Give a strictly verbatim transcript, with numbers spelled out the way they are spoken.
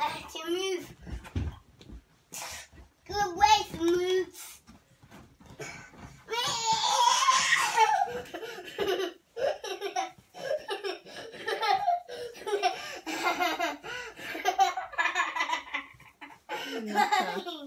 have to move. Go away from moves. Nutter.